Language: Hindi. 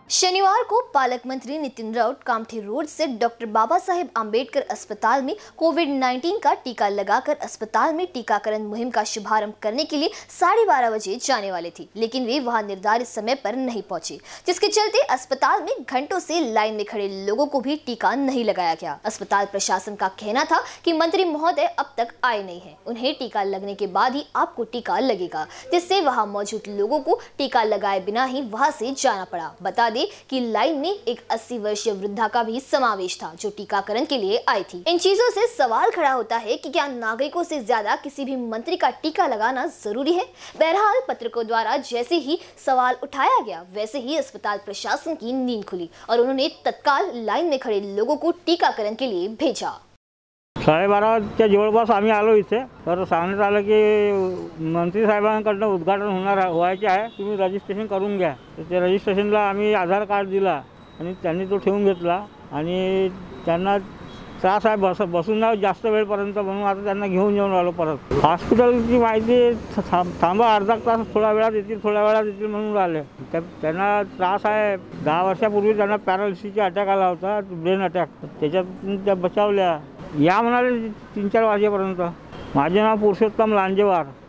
शनिवार को पालक मंत्री नितिन राउत कामठी रोड से डॉक्टर बाबा साहेब आम्बेडकर अस्पताल में कोविड-19 का टीका लगाकर अस्पताल में टीकाकरण मुहिम का शुभारंभ करने के लिए 12:30 बजे जाने वाले थे, लेकिन वे वहां निर्धारित समय पर नहीं पहुंचे, जिसके चलते अस्पताल में घंटों से लाइन में खड़े लोगों को भी टीका नहीं लगाया गया। अस्पताल प्रशासन का कहना था कि मंत्री महोदय अब तक आए नहीं है, उन्हें टीका लगने के बाद ही आपको टीका लगेगा, जिससे वहाँ मौजूद लोगों को टीका लगाए बिना ही वहाँ से जाना पड़ा। बता कि लाइन में एक 80 वर्षीय वृद्धा का भी समावेश था जो टीकाकरण के लिए आई थी। इन चीजों से सवाल खड़ा होता है कि क्या नागरिकों से ज्यादा किसी भी मंत्री का टीका लगाना जरूरी है। बहरहाल पत्रकों द्वारा जैसे ही सवाल उठाया गया वैसे ही अस्पताल प्रशासन की नींद खुली और उन्होंने तत्काल लाइन में खड़े लोगों को टीकाकरण के लिए भेजा। 12:30च्या जवळपास आम्ही आलो इथे, तर सांगण्यात आलं की मंत्री साहेबांकडनं उद्घाटन व्हायचे आहे, तुम्ही रजिस्ट्रेशन करून घ्या। तर त्या रजिस्ट्रेशनला आम्ही आधार कार्ड दिला आणि त्यांनी तो ठेवून घेतला आणि त्यांना त्रास आहे बसून ना जास्त वेळपर्यंत, म्हणून आता त्यांना घेऊन येऊन आलो परत। हॉस्पिटलची माहिती थांबा अर्धा तास, थोड्या वेळात येतील म्हणून राहिले। त्यांना त्रास आहे, 10 वर्षापूर्वी त्यांना पॅरालिसिसचा अटॅक आला होता, ब्रेन अटॅक, त्याच्यातून त्या बचावल्या। या म्हणाले 3-4 वाजेपर्यंत। माझे नाव पुरुषोत्तम लांजेवार।